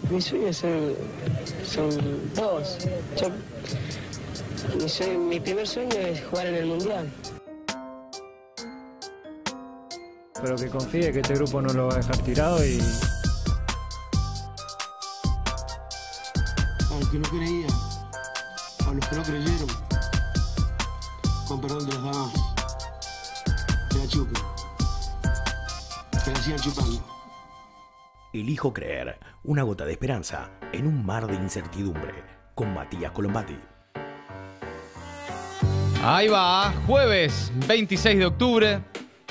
Mis sueños son dos. Mi primer sueño es jugar en el Mundial. Pero que confíe que este grupo no lo va a dejar tirado y... A los que no creían, a los que no creyeron, con perdón de las damas, que la chupen, que la sigan chupando. Elijo creer, una gota de esperanza en un mar de incertidumbre, con Matías Colombati. Ahí va, jueves 26 de octubre.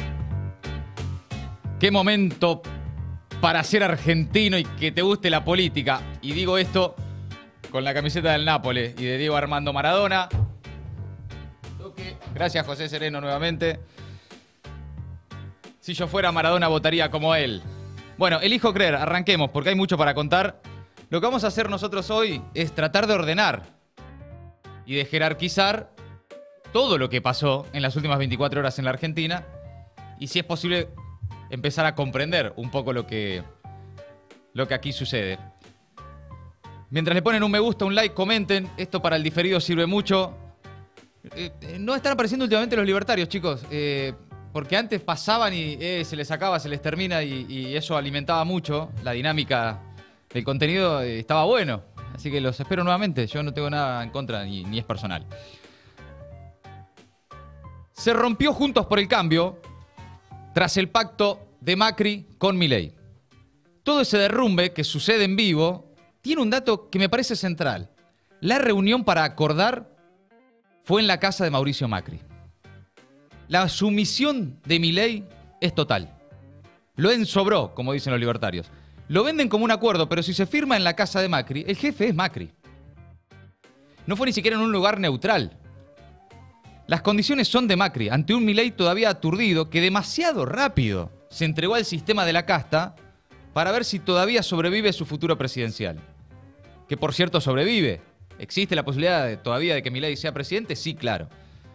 Qué momento para ser argentino y que te guste la política. Y digo esto con la camiseta del Nápoles y de Diego Armando Maradona. Gracias, José Sereno, nuevamente. Si yo fuera Maradona, votaría como él. Bueno, elijo creer, arranquemos, porque hay mucho para contar. Lo que vamos a hacer nosotros hoy es tratar de ordenar y de jerarquizar todo lo que pasó en las últimas 24 horas en la Argentina y, si es posible, empezar a comprender un poco lo que aquí sucede. Mientras le ponen un me gusta, un like, comenten. Esto para el diferido sirve mucho. No están apareciendo últimamente los libertarios, chicos. Porque antes pasaban y se les sacaba, se les termina y eso alimentaba mucho. La dinámica del contenido estaba bueno. Así que los espero nuevamente. Yo no tengo nada en contra ni es personal. Se rompió Juntos por el Cambio tras el pacto de Macri con Milei. Todo ese derrumbe que sucede en vivo tiene un dato que me parece central. La reunión para acordar fue en la casa de Mauricio Macri. La sumisión de Milei es total. Lo ensobró, como dicen los libertarios. Lo venden como un acuerdo, pero si se firma en la casa de Macri, el jefe es Macri. No fue ni siquiera en un lugar neutral. Las condiciones son de Macri, ante un Milei todavía aturdido, que demasiado rápido se entregó al sistema de la casta para ver si todavía sobrevive su futuro presidencial. Que, por cierto, sobrevive. ¿Existe la posibilidad todavía de que Milei sea presidente? Sí, claro.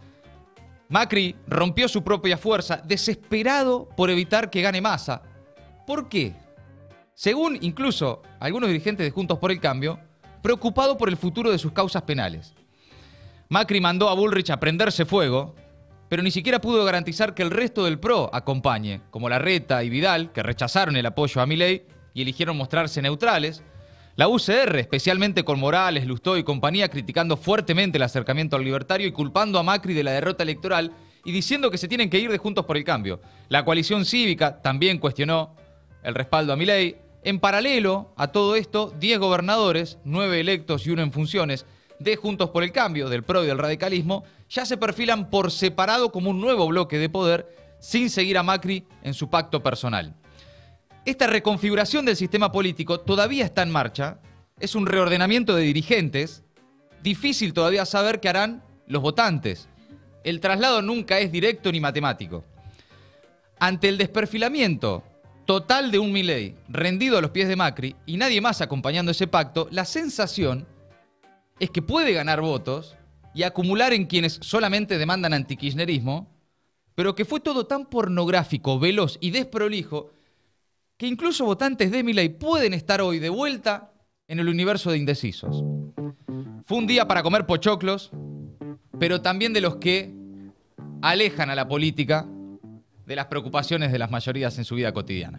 Macri rompió su propia fuerza, desesperado por evitar que gane Massa. ¿Por qué? Según incluso algunos dirigentes de Juntos por el Cambio, preocupado por el futuro de sus causas penales. Macri mandó a Bullrich a prenderse fuego, pero ni siquiera pudo garantizar que el resto del PRO acompañe, como Larreta y Vidal, que rechazaron el apoyo a Milei y eligieron mostrarse neutrales. La UCR, especialmente con Morales, Lustó y compañía, criticando fuertemente el acercamiento al libertario y culpando a Macri de la derrota electoral y diciendo que se tienen que ir de Juntos por el Cambio. La coalición cívica también cuestionó el respaldo a Milei. En paralelo a todo esto, 10 gobernadores, 9 electos y 1 en funciones, de Juntos por el Cambio, del PRO y del radicalismo, ya se perfilan por separado como un nuevo bloque de poder sin seguir a Macri en su pacto personal. Esta reconfiguración del sistema político todavía está en marcha, es un reordenamiento de dirigentes, difícil todavía saber qué harán los votantes. El traslado nunca es directo ni matemático. Ante el desperfilamiento total de un Milei rendido a los pies de Macri y nadie más acompañando ese pacto, la sensación es que puede ganar votos y acumular en quienes solamente demandan antikirchnerismo, pero que fue todo tan pornográfico, veloz y desprolijo que incluso votantes de Milei pueden estar hoy de vuelta en el universo de indecisos. Fue un día para comer pochoclos, pero también de los que alejan a la política de las preocupaciones de las mayorías en su vida cotidiana.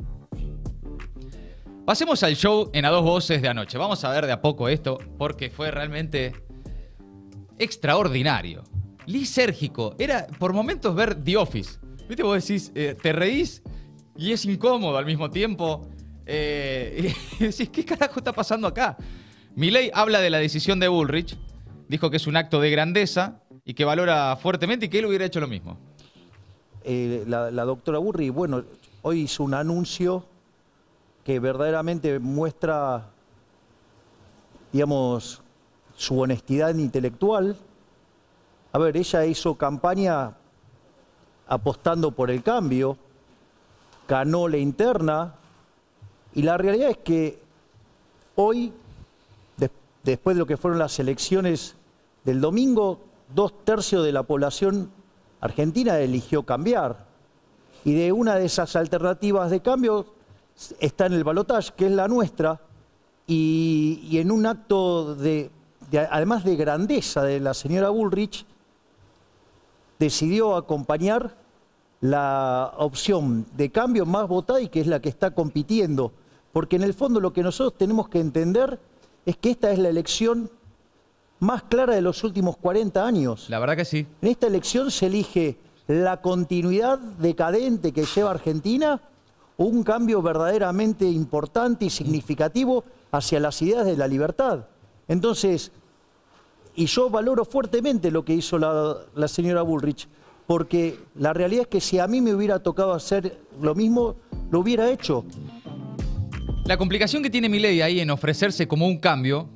Pasemos al show en A Dos Voces de anoche. Vamos a ver de a poco esto, porque fue realmente extraordinario. Lisérgico. Era por momentos ver The Office. ¿Viste? Vos decís, te reís y es incómodo al mismo tiempo. Y decís, ¿qué carajo está pasando acá? Milei habla de la decisión de Bullrich. Dijo que es un acto de grandeza y que valora fuertemente y que él hubiera hecho lo mismo. La doctora Burri, bueno, hoy hizo un anuncio que verdaderamente muestra, digamos, su honestidad intelectual. A ver, ella hizo campaña apostando por el cambio, ganó la interna, y la realidad es que hoy, después de lo que fueron las elecciones del domingo, 2/3 de la población argentina eligió cambiar. Y de una de esas alternativas de cambio está en el balotaje, que es la nuestra, y en un acto además de grandeza de la señora Bullrich, decidió acompañar la opción de cambio más votada y que es la que está compitiendo. Porque en el fondo lo que nosotros tenemos que entender es que esta es la elección más clara de los últimos 40 años. La verdad que sí. En esta elección se elige la continuidad decadente que lleva Argentina o un cambio verdaderamente importante y significativo hacia las ideas de la libertad. Entonces, y yo valoro fuertemente lo que hizo la señora Bullrich, porque la realidad es que si a mí me hubiera tocado hacer lo mismo, lo hubiera hecho. La complicación que tiene Milei ahí en ofrecerse como un cambio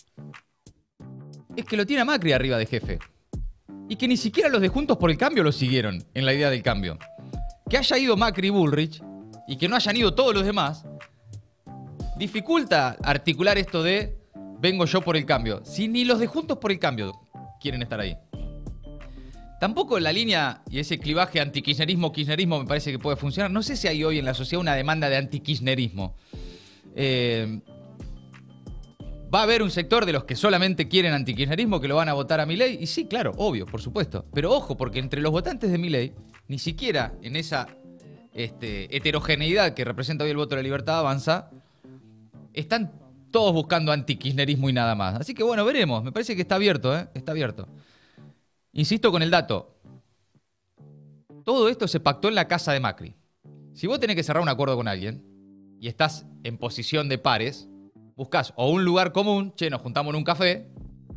es que lo tiene a Macri arriba de jefe. Y que ni siquiera los de Juntos por el Cambio lo siguieron en la idea del cambio. Que haya ido Macri y Bullrich y que no hayan ido todos los demás, dificulta articular esto de vengo yo por el cambio. Si ni los de Juntos por el Cambio quieren estar ahí. Tampoco la línea y ese clivaje anti-kirchnerismo-kirchnerismo me parece que puede funcionar. No sé si hay hoy en la sociedad una demanda de anti-kirchnerismo. Va a haber un sector de los que solamente quieren anti-kirchnerismo que lo van a votar a Milei. Y sí, claro, obvio, por supuesto. Pero ojo, porque entre los votantes de Milei, ni siquiera en esa heterogeneidad que representa hoy el voto de la Libertad Avanza, están todos buscando anti-kirchnerismo y nada más. Así que bueno, veremos. Me parece que está abierto, ¿eh? Está abierto. Insisto con el dato. Todo esto se pactó en la casa de Macri. Si vos tenés que cerrar un acuerdo con alguien y estás en posición de pares, buscás o un lugar común, che, nos juntamos en un café,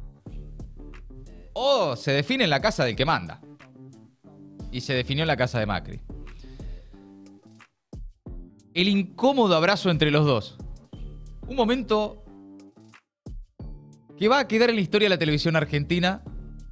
o se define en la casa del que manda. Y se definió en la casa de Macri. El incómodo abrazo entre los dos. Un momento que va a quedar en la historia de la televisión argentina.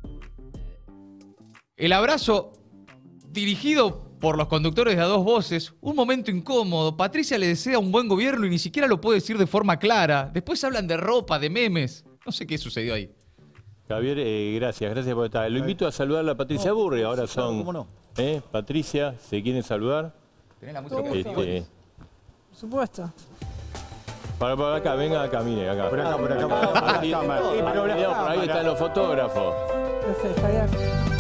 El abrazo dirigido por los conductores de A Dos Voces. Un momento incómodo. Patricia le desea un buen gobierno y ni siquiera lo puede decir de forma clara. Después hablan de ropa, de memes. No sé qué sucedió ahí. Javier, gracias por estar. Lo invito a saludar a Patricia Burri. Ahora son... ¿Cómo no? Patricia, ¿se quieren saludar? ¿Tenés la música? Por supuesto. Para acá, venga acá, mire, acá. Por acá, por ahí están los fotógrafos. Perfecto, Javier.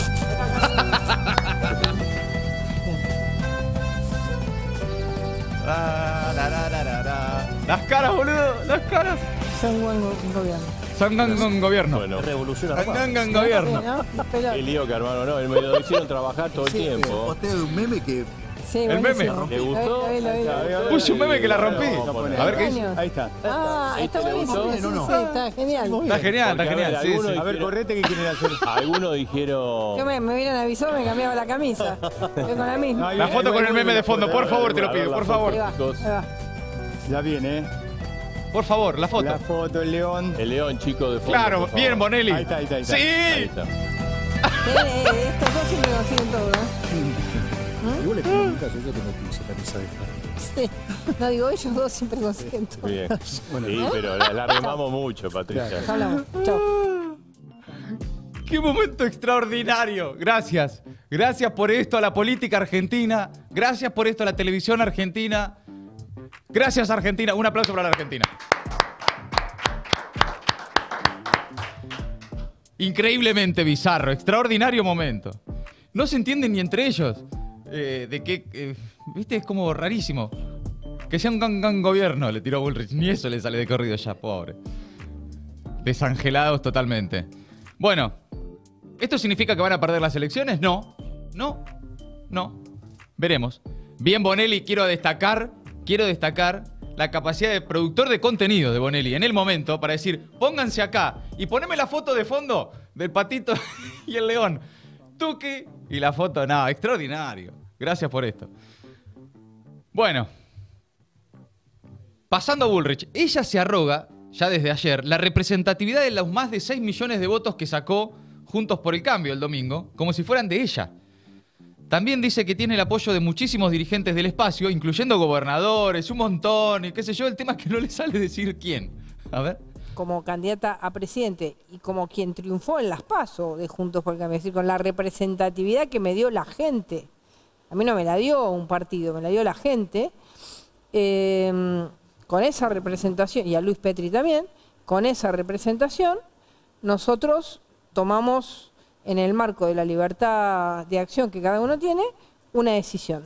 Las caras, boludo, las caras. Son buen gobierno. Sangangan gobierno. Bueno, Revolución Sangangan gobierno. qué lío que hermano, no, me lo hicieron trabajar todo el tiempo. Posteo de un meme que... Sí, El meme. ¿Le gustó? Puse un meme que la rompí. A ver qué dice. Años. Ahí está. Ah, está ¿Te buenísimo. gustó? Sí, No, no. sí, está genial. Está genial, está Porque, genial. a ver, Sí, algunos sí. A ver, correte, ¿qué quieren hacer? Algunos dijeron... Yo me hubieran avisado, me cambiaba la camisa. Estoy con la misma. La foto con el meme de fondo, por favor, te lo pido, por favor. Ahí va, ahí va. Ya viene, Por favor, la foto. La foto, el león. El león, chico, de fondo. Claro, por favor. bien, Bonelli. Ahí está, ahí está, ahí está. Sí. Ahí está. Estos dos siempre consiguen todo, Igual le pido nunca, yo tengo que usar camisa de esta. Sí. No digo, ellos dos siempre consiguen todo. Bien. Sí, pero la remamos mucho, Patricia. Hablamos. Chao. ¡Qué momento extraordinario! Gracias. Gracias por esto a la política argentina. Gracias por esto a la televisión argentina. Gracias, Argentina. Un aplauso para la Argentina. Increíblemente bizarro. Extraordinario momento. No se entienden ni entre ellos. ¿Viste? Es como rarísimo. Que sea un gang gobierno, le tiró Bullrich. Ni eso le sale de corrido ya, pobre. Desangelados totalmente. Bueno, ¿esto significa que van a perder las elecciones? No. Veremos. Bien, Bonelli, quiero destacar la capacidad de productor de contenido de Bonelli en el momento para decir, pónganse acá y poneme la foto de fondo del patito y el león. Tuki y la foto, no, extraordinario. Gracias por esto. Bueno, pasando a Bullrich, ella se arroga, ya desde ayer, la representatividad de los más de 6 millones de votos que sacó Juntos por el Cambio el domingo, como si fueran de ella. También dice que tiene el apoyo de muchísimos dirigentes del espacio, incluyendo gobernadores, un montón, y qué sé yo, el tema es que no le sale decir quién. A ver. Como candidata a presidente y como quien triunfó en las PASO de Juntos por el Cambio, es decir, con la representatividad que me dio la gente. A mí no me la dio un partido, me la dio la gente. con esa representación, y a Luis Petri también, con esa representación, nosotros tomamos, en el marco de la libertad de acción que cada uno tiene, una decisión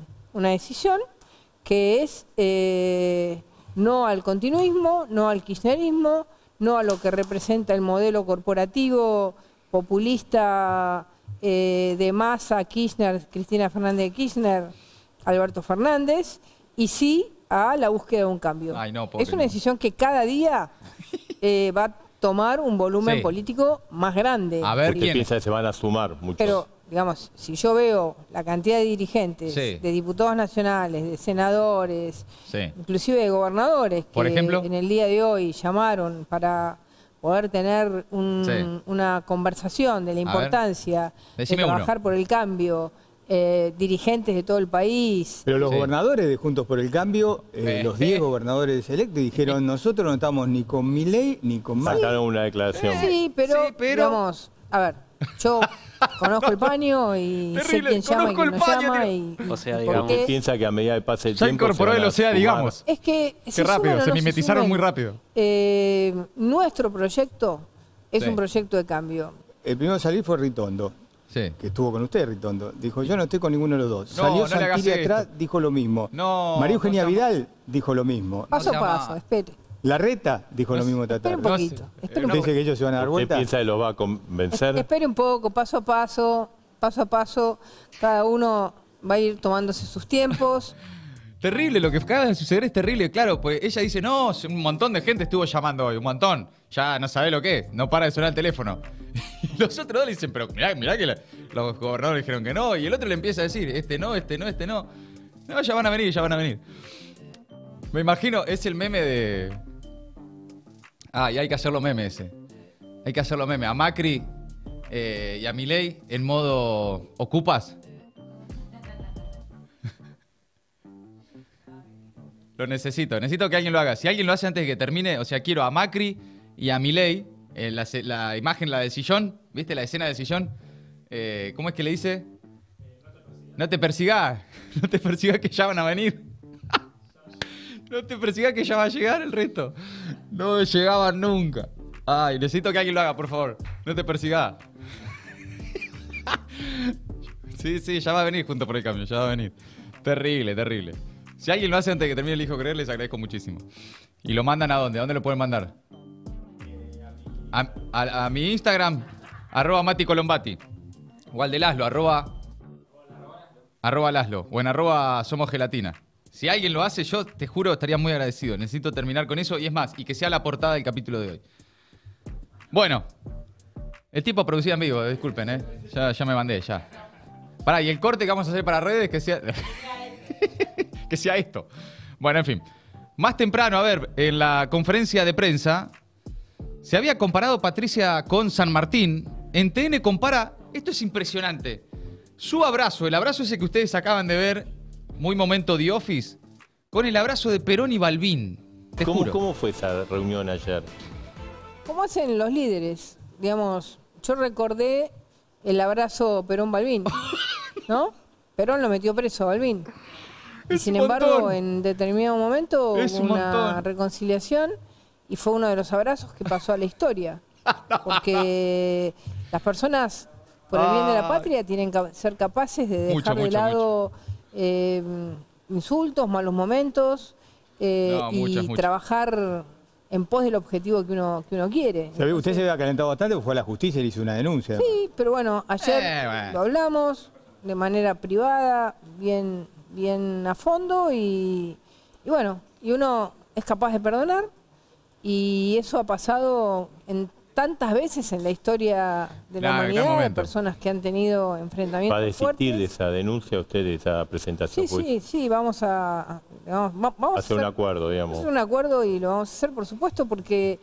que es no al continuismo, no al kirchnerismo, no a lo que representa el modelo corporativo populista de Massa, Kirchner, Cristina Fernández de Kirchner, Alberto Fernández, y sí a la búsqueda de un cambio. Ay, no, es una decisión que cada día va a tomar un volumen político más grande. A ver, ¿Usted ¿quién? piensa que se van a sumar muchos? Pero, digamos, si yo veo la cantidad de dirigentes, de diputados nacionales, de senadores, inclusive de gobernadores, ¿por que ejemplo? en el día de hoy llamaron para poder tener una conversación de la importancia de trabajar por el cambio, dirigentes de todo el país. Pero los gobernadores de Juntos por el Cambio, los 10 gobernadores electos, dijeron, nosotros no estamos ni con Milei ni con Massa. Sacaron una declaración. Sí, pero, digamos, a ver, yo conozco el paño y sé quién llama y quién no llama. O sea, digamos, ¿usted piensa que a medida que pase el tiempo incorporó el OSEA, digamos? Es que qué rápido, se mimetizaron muy rápido. Nuestro proyecto es un proyecto de cambio. El primero a salir fue Ritondo, que estuvo con usted, Ritondo. Dijo, yo no estoy con ninguno de los dos. Salió Santilli atrás, dijo lo mismo. María Eugenia Vidal dijo lo mismo. Paso a paso, espere. Larreta dijo lo mismo. Espere un poquito. Dice que ellos se van a dar vuelta. ¿Usted piensa que los va a convencer? Espere un poco, paso a paso, cada uno va a ir tomándose sus tiempos. Terrible, lo que acaba de suceder es terrible, claro, pues ella dice, no, un montón de gente estuvo llamando hoy, un montón, ya no sabe lo que es, no para de sonar el teléfono. Y los otros dos le dicen, pero mirá que los gobernadores dijeron que no, y el otro le empieza a decir, este no. No, ya van a venir. Me imagino, es el meme de... y hay que hacerlo meme ese. Hay que hacerlo meme. A Macri y a Milei en modo ¿ocupas? Lo necesito que alguien lo haga. Si alguien lo hace antes de que termine, o sea, quiero a Macri y a Milei, la imagen, la del sillón, ¿viste? La escena del sillón. ¿Cómo es que le dice? No te persigas que ya van a venir. No te persigas que ya va a llegar el resto. No llegaban nunca. Ay, necesito que alguien lo haga, por favor. No te persigas. Sí, ya va a venir Juntos por el Cambio, ya va a venir. Terrible. Si alguien lo hace antes de que termine el hijo creer, les agradezco muchísimo. ¿Y lo mandan a dónde? ¿A dónde lo pueden mandar? A mi Instagram, @MatiColombati. O al de Laszlo, arroba Laszlo. O en @SomosGelatina. Si alguien lo hace, yo te juro, estaría muy agradecido. Necesito terminar con eso y es más, y que sea la portada del capítulo de hoy. Bueno, el tipo producía en vivo, disculpen, ya me mandé, ya. Pará, y el corte que vamos a hacer para redes, que sea... que sea esto. Bueno, en fin. Más temprano, a ver, en la conferencia de prensa, se había comparado Patricia con San Martín. En TN compara, esto es impresionante, su abrazo, el abrazo ese que ustedes acaban de ver, muy momento The Office, con el abrazo de Perón y Balbín. Te juro. ¿Cómo fue esa reunión ayer? ¿Cómo hacen los líderes? Digamos, yo recordé el abrazo Perón-Balbín, ¿no? Perón lo metió preso a Balbín. Y sin embargo, en determinado momento hubo una reconciliación y fue uno de los abrazos que pasó a la historia. Porque las personas, por el bien de la patria, tienen que ser capaces de dejar de lado insultos, malos momentos y trabajar en pos del objetivo que uno quiere. Entonces, usted se había calentado bastante porque fue a la justicia y le hizo una denuncia. Sí, pero bueno, ayer lo hablamos de manera privada, bien a fondo y bueno, y uno es capaz de perdonar y eso ha pasado en tantas veces en la historia de la humanidad, de personas que han tenido enfrentamientos fuertes. ¿Va a desistir de esa denuncia usted, de esa presentación? Sí, vamos a hacer un acuerdo, digamos. Hacer un acuerdo y lo vamos a hacer, por supuesto, porque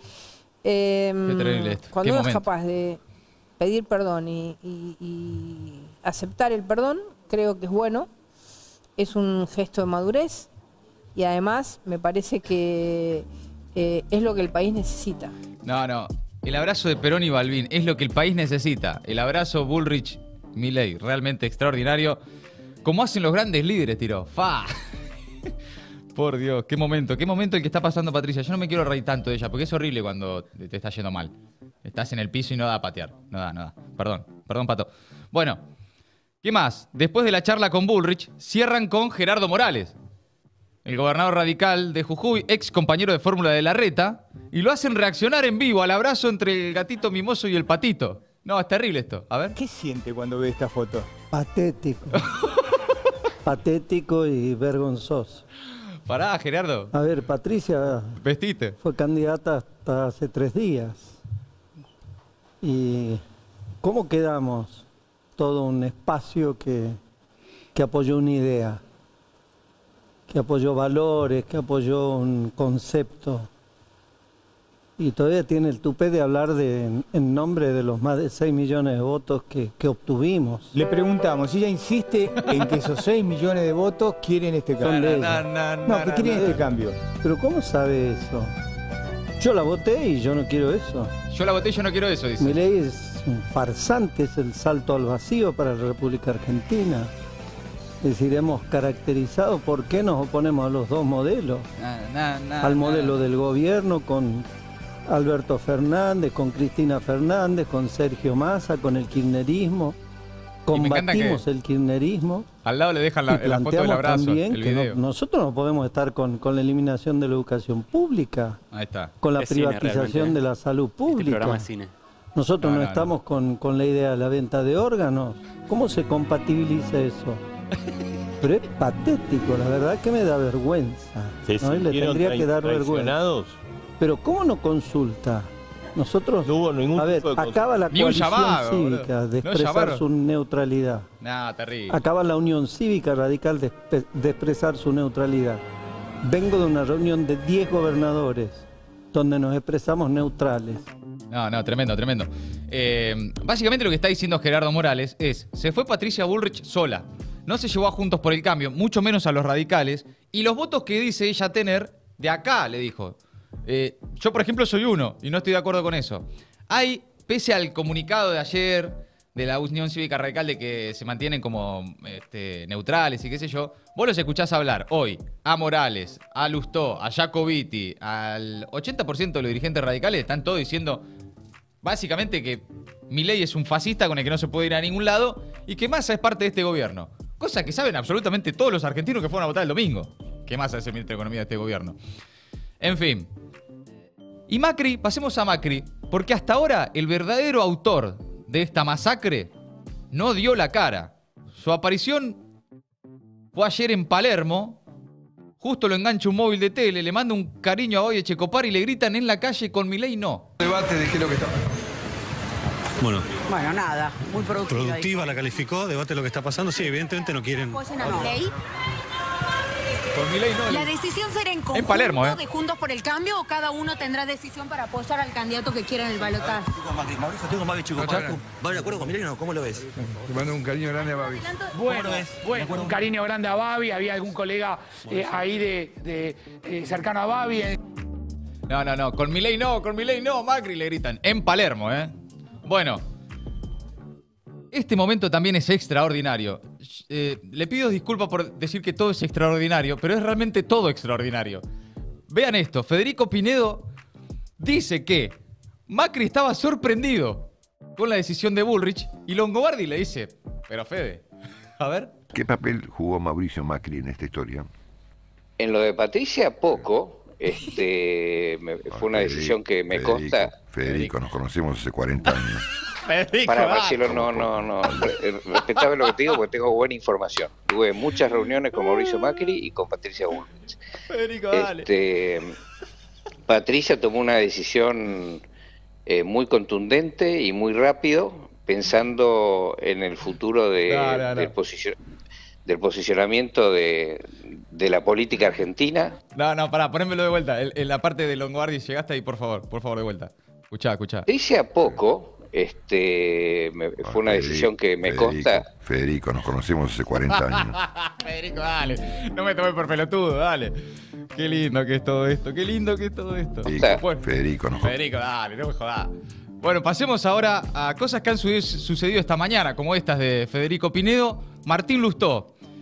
cuando uno es capaz de pedir perdón y aceptar el perdón, creo que es bueno. Es un gesto de madurez y además me parece que es lo que el país necesita. No. El abrazo de Perón y Balbín es lo que el país necesita. El abrazo Bullrich-Milei, realmente extraordinario. Como hacen los grandes líderes, tiró. ¡Fa! Por Dios, qué momento el que está pasando Patricia. Yo no me quiero reír tanto de ella, porque es horrible cuando te está yendo mal. Estás en el piso y no da a patear. No da. Perdón, Pato. Bueno, ¿qué más? Después de la charla con Bullrich, cierran con Gerardo Morales, el gobernador radical de Jujuy, ex compañero de fórmula de Larreta, y lo hacen reaccionar en vivo al abrazo entre el gatito mimoso y el patito. No, es terrible esto. A ver. ¿Qué siente cuando ve esta foto? Patético. Patético y vergonzoso. Pará, Gerardo. A ver, Patricia Vestite. Fue candidata hasta hace 3 días. ¿Y cómo quedamos? Todo un espacio que apoyó una idea, que apoyó valores, que apoyó un concepto. Y todavía tiene el tupé de hablar en nombre de los más de 6 millones de votos que obtuvimos. Le preguntamos, ella insiste en que esos 6 millones de votos quieren este cambio. Que quieren este cambio. Pero ¿cómo sabe eso? Yo la voté y yo no quiero eso. Yo la voté y yo no quiero eso, dice. Milei es un farsante, es el salto al vacío para la República Argentina. Es decir, hemos caracterizado por qué nos oponemos a los dos modelos. Al modelo del gobierno con Alberto Fernández, con Cristina Fernández, con Sergio Massa, con el kirchnerismo. Combatimos el kirchnerismo. Al lado le dejan la foto del abrazo, también el video. Nosotros no podemos estar con la eliminación de la educación pública. Ahí está. Con la privatización de la salud pública. Este programa es cine. Nosotros no estamos con la idea de la venta de órganos. ¿Cómo se compatibiliza eso? Pero es patético, la verdad que me da vergüenza. ¿No? Y le tendría que dar vergüenza. Pero ¿cómo no consulta? Nosotros, no hubo ningún tipo de acaba la coalición cívica de expresar su neutralidad. Terrible. Acaba la Unión Cívica Radical de expresar su neutralidad. Vengo de una reunión de 10 gobernadores donde nos expresamos neutrales. No, tremendo. Básicamente lo que está diciendo Gerardo Morales es, se fue Patricia Bullrich sola, no se llevó a Juntos por el Cambio, mucho menos a los radicales, y los votos que dice ella tener, de acá, le dijo. Yo, por ejemplo, soy uno y no estoy de acuerdo con eso. Hay, pese al comunicado de ayer de la Unión Cívica Radical de que se mantienen como neutrales y qué sé yo, vos los escuchás hablar hoy a Morales, a Lustó, a Jacobiti, al 80% de los dirigentes radicales están todos diciendo básicamente que Milei es un fascista con el que no se puede ir a ningún lado y que Massa es parte de este gobierno. Cosa que saben absolutamente todos los argentinos que fueron a votar el domingo. Que Massa es el ministro de Economía de este gobierno. En fin. Y Macri, pasemos a Macri, porque hasta ahora el verdadero autor de esta masacre no dio la cara. Su aparición fue ayer en Palermo, justo lo engancha un móvil de tele, le manda un cariño a Babi Echecopar y le gritan en la calle con Milei no. Debate de qué es lo que está. Bueno, nada, muy productiva. Productiva la calificó, debate de lo que está pasando. Sí, evidentemente no quieren. ¿Apoyan a Milei? Con Milei no. ¿La decisión será en conjunto Palermo, de Juntos por el Cambio o cada uno tendrá decisión para apoyar al candidato que quiera en el balotaje? Mauricio, tengo Babi Echecopar. ¿Va de acuerdo con Milei o no? ¿Cómo lo ves? Te mando un cariño grande a Babi. Bueno, un cariño grande a Babi. Había algún colega ahí cercano a Babi. No, con Milei no, Macri le gritan. En Palermo, Bueno, este momento también es extraordinario. Le pido disculpas por decir que todo es extraordinario, pero es realmente todo extraordinario. Vean esto, Federico Pinedo dice que Macri estaba sorprendido con la decisión de Bullrich y Longobardi le dice, pero Fede, a ver. ¿Qué papel jugó Mauricio Macri en esta historia? En lo de Patricia, poco. Fue una decisión que me consta. Federico, nos conocemos hace 40 años. Para Marcelo, no. Respetame lo que te digo porque tengo buena información. Tuve muchas reuniones con Mauricio Macri y con Patricia Bullrich. Federico, dale. Patricia tomó una decisión muy contundente y muy rápido, pensando en el futuro del posicionamiento de la política argentina. No, pará, ponémelo de vuelta. En la parte de Longobardi llegaste ahí, por favor, de vuelta. Escuchá. Patricia, poco. Fue una decisión que me consta. Federico, nos conocemos hace 40 años. Federico, dale. No me tomes por pelotudo, dale. Qué lindo que es todo esto. Bueno, Federico, dale, no me jodás. Bueno, pasemos ahora a cosas que han sucedido esta mañana, como estas de Federico Pinedo. Martín Lustó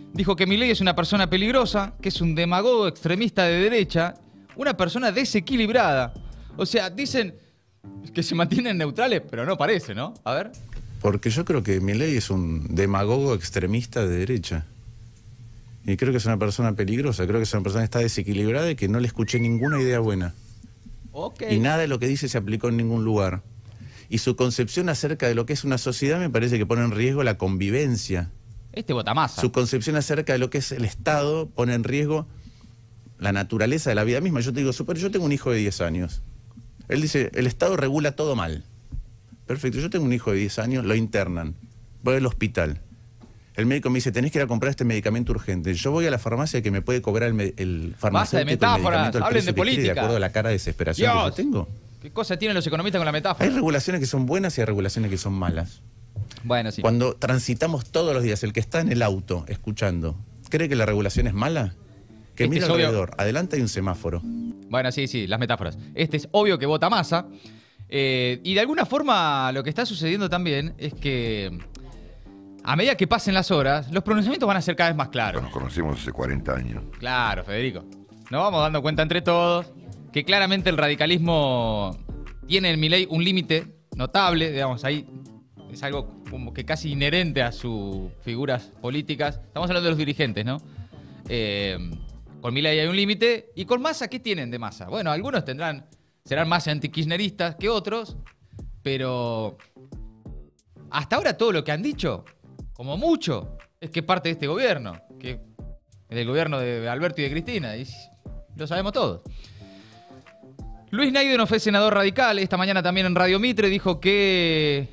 Dijo que Milei es una persona peligrosa, que es un demagogo extremista de derecha, una persona desequilibrada. O sea, dicen que se mantienen neutrales, pero no parece, ¿no? A ver. Porque yo creo que Milei es un demagogo extremista de derecha. Y creo que es una persona peligrosa, creo que es una persona que está desequilibrada y que no le escuché ninguna idea buena. Okay. Y nada de lo que dice se aplicó en ningún lugar. Y su concepción acerca de lo que es una sociedad me parece que pone en riesgo la convivencia. Este vota Massa. Su concepción acerca de lo que es el Estado pone en riesgo la naturaleza de la vida misma. Yo te digo, yo tengo un hijo de 10 años. Él dice, el Estado regula todo mal. Perfecto, yo tengo un hijo de 10 años, lo internan, voy al hospital. El médico me dice, tenés que ir a comprar este medicamento urgente. Yo voy a la farmacia que me puede cobrar el farmacéutico. Basta de metáforas, hablen de política. De acuerdo a la cara de desesperación que yo tengo. ¿Qué cosa tienen los economistas con la metáfora? Hay regulaciones que son buenas y hay regulaciones que son malas. Bueno, sí. Cuando transitamos todos los días, el que está en el auto escuchando, ¿cree que la regulación es mala? Que mira alrededor, adelante hay un semáforo. Bueno, sí, las metáforas. Este es obvio que vota Massa. Y de alguna forma lo que está sucediendo también es que a medida que pasen las horas, los pronunciamientos van a ser cada vez más claros. Nos conocemos hace 40 años. Claro, Federico. Nos vamos dando cuenta entre todos que claramente el radicalismo tiene en Milei un límite notable, digamos, ahí es algo como que casi inherente a sus figuras políticas. Estamos hablando de los dirigentes, ¿no? Con Milei hay un límite. ¿Y con Massa qué tienen de Massa? Bueno, algunos serán más antikirchneristas que otros, pero hasta ahora todo lo que han dicho, como mucho, es que parte de este gobierno, que es del gobierno de Alberto y de Cristina, y lo sabemos todos. Luis Naidenoff fue senador radical, esta mañana también en Radio Mitre dijo que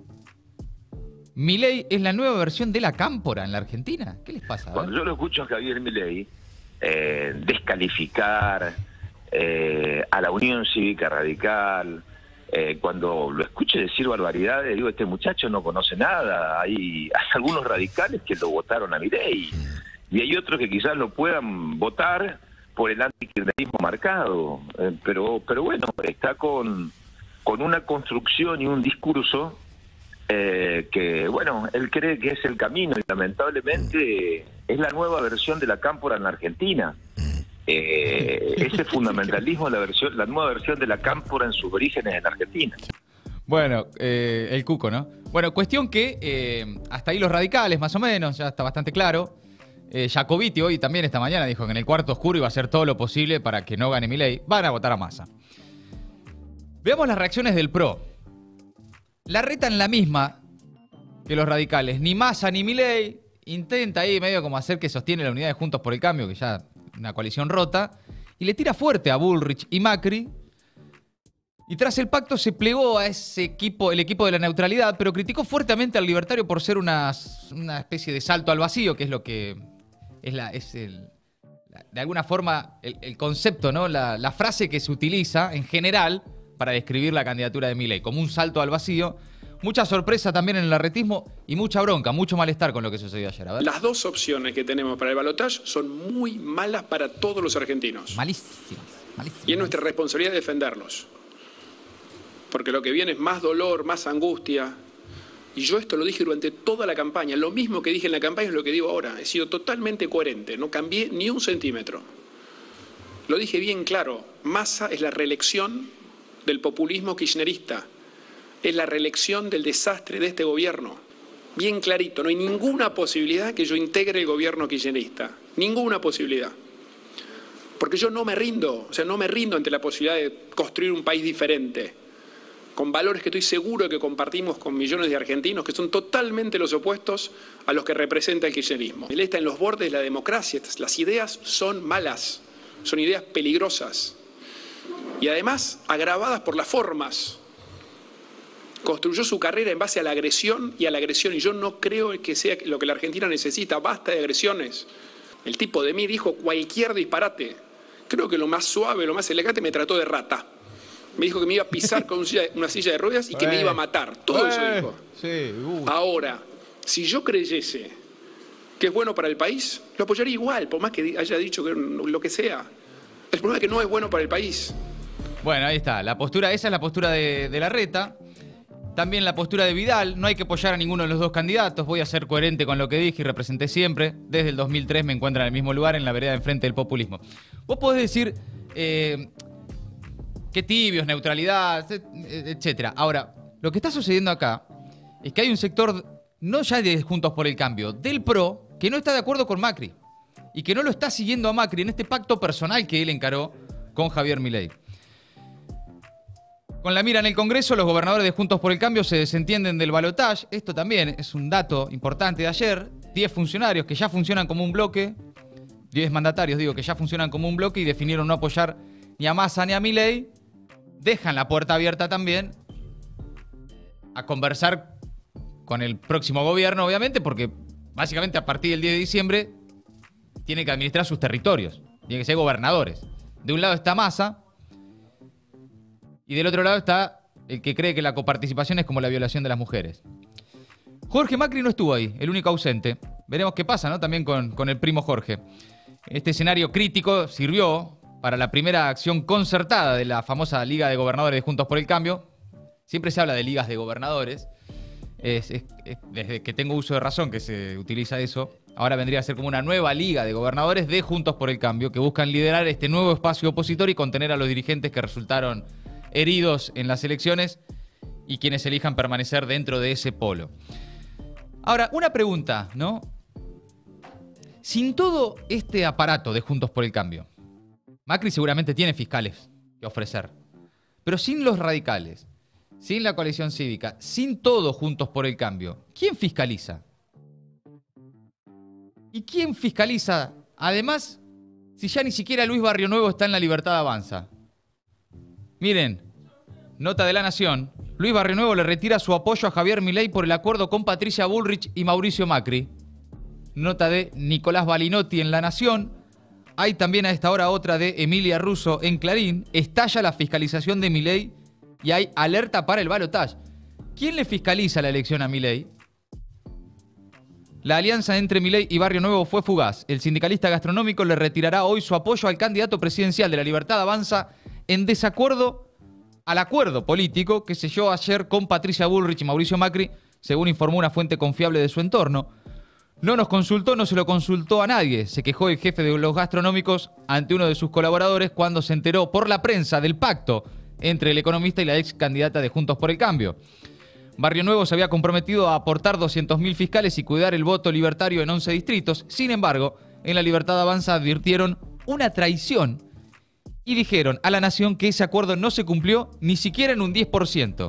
Milei es la nueva versión de la cámpora en la Argentina. ¿Qué les pasa? Cuando yo lo escucho a Javier Milei descalificar a la Unión Cívica Radical, cuando lo escuche decir barbaridades, digo, este muchacho no conoce nada. Hay algunos radicales que lo votaron a Milei y hay otros que quizás lo puedan votar por el antikirchnerismo marcado, pero bueno, está con una construcción y un discurso que, bueno, él cree que es el camino y lamentablemente es la nueva versión de la cámpora en la Argentina. Ese fundamentalismo es la nueva versión de la cámpora en sus orígenes en Argentina. Bueno, el cuco, ¿no? Bueno, cuestión que hasta ahí los radicales, más o menos, ya está bastante claro. Jacobiti hoy también esta mañana dijo que en el cuarto oscuro iba a hacer todo lo posible para que no gane Milei. Van a votar a Massa. Veamos las reacciones del PRO. La retan la misma que los radicales. Ni Massa ni Milei. Intenta ahí medio como hacer que sostiene la unidad de Juntos por el Cambio, que ya una coalición rota. Y le tira fuerte a Bullrich y Macri. Y tras el pacto se plegó a ese equipo, el equipo de la neutralidad, pero criticó fuertemente al libertario por ser una especie de salto al vacío, que es lo que de alguna forma el concepto, ¿no? La frase que se utiliza en general para describir la candidatura de Milei, como un salto al vacío. Mucha sorpresa también en el larretismo y mucha bronca, mucho malestar con lo que sucedió ayer. A ver. Las dos opciones que tenemos para el balotaje son muy malas para todos los argentinos. Malísimas. Y es nuestra responsabilidad defenderlos. Porque lo que viene es más dolor, más angustia. Y yo esto lo dije durante toda la campaña. Lo mismo que dije en la campaña es lo que digo ahora. He sido totalmente coherente, no cambié ni un centímetro. Lo dije bien claro. Massa es la reelección del populismo kirchnerista. Es la reelección del desastre de este gobierno. Bien clarito, no hay ninguna posibilidad que yo integre el gobierno kirchnerista. Ninguna posibilidad. Porque yo no me rindo, no me rindo ante la posibilidad de construir un país diferente, con valores que estoy seguro que compartimos con millones de argentinos que son totalmente los opuestos a los que representa el kirchnerismo. Él está en los bordes de la democracia. Las ideas son malas, son ideas peligrosas y además agravadas por las formas. Construyó su carrera en base a la agresión y yo no creo que sea lo que la Argentina necesita. Basta de agresiones. El tipo de mí dijo cualquier disparate. Creo que lo más suave, lo más elegante, me trató de rata. Me dijo que me iba a pisar con una silla de ruedas y que me iba a matar. Todo eso dijo. Sí, Ahora, si yo creyese que es bueno para el país, lo apoyaría igual, por más que haya dicho que lo que sea. El problema es que no es bueno para el país. Bueno, ahí está. Esa es la postura de Larreta. También la postura de Vidal, no hay que apoyar a ninguno de los dos candidatos, voy a ser coherente con lo que dije y representé siempre. Desde el 2003 me encuentro en el mismo lugar, en la vereda de enfrente del populismo. Vos podés decir que tibios, neutralidad, etcétera. Ahora, lo que está sucediendo acá es que hay un sector, no ya de Juntos por el Cambio, del PRO, que no está de acuerdo con Macri y que no lo está siguiendo a Macri en este pacto personal que él encaró con Javier Milei. Con la mira en el Congreso, los gobernadores de Juntos por el Cambio se desentienden del balotaje. Esto también es un dato importante de ayer. 10 funcionarios que ya funcionan como un bloque, 10 mandatarios, digo, que ya funcionan como un bloque y definieron no apoyar ni a Massa ni a Milei, dejan la puerta abierta también a conversar con el próximo gobierno, obviamente, porque básicamente a partir del 10 de diciembre tiene que administrar sus territorios, tiene que ser gobernadores. De un lado está Massa, y del otro lado está el que cree que la coparticipación es como la violación de las mujeres. Jorge Macri no estuvo ahí, el único ausente. Veremos qué pasa, ¿no? También con el primo Jorge. Este escenario crítico sirvió para la primera acción concertada de la famosa Liga de Gobernadores de Juntos por el Cambio. Siempre se habla de ligas de gobernadores. Desde que tengo uso de razón que se utiliza eso. Ahora vendría a ser como una nueva Liga de Gobernadores de Juntos por el Cambio, que buscan liderar este nuevo espacio opositor y contener a los dirigentes que resultaron heridos en las elecciones y quienes elijan permanecer dentro de ese polo. Ahora, una pregunta, ¿no? Sin todo este aparato de Juntos por el Cambio, Macri seguramente tiene fiscales que ofrecer, pero sin los radicales, sin la coalición cívica, sin todo Juntos por el Cambio, ¿quién fiscaliza? ¿Y quién fiscaliza, además, si ya ni siquiera Luis Barrio Nuevo está en La Libertad Avanza? Miren, nota de La Nación. Luis Barrio Nuevo le retira su apoyo a Javier Milei por el acuerdo con Patricia Bullrich y Mauricio Macri. Nota de Nicolás Balinotti en La Nación. Hay también a esta hora otra de Emilia Russo en Clarín. Estalla la fiscalización de Milei y hay alerta para el balotaje. ¿Quién le fiscaliza la elección a Milei? La alianza entre Milei y Barrio Nuevo fue fugaz. El sindicalista gastronómico le retirará hoy su apoyo al candidato presidencial de La Libertad Avanza en desacuerdo al acuerdo político que selló ayer con Patricia Bullrich y Mauricio Macri, según informó una fuente confiable de su entorno. No nos consultó, no se lo consultó a nadie, se quejó el jefe de los gastronómicos ante uno de sus colaboradores cuando se enteró por la prensa del pacto entre el economista y la ex candidata de Juntos por el Cambio. Barrio Nuevo se había comprometido a aportar 200.000 fiscales y cuidar el voto libertario en 11 distritos. Sin embargo, en La Libertad Avanza advirtieron una traición y dijeron a La Nación que ese acuerdo no se cumplió ni siquiera en un 10%.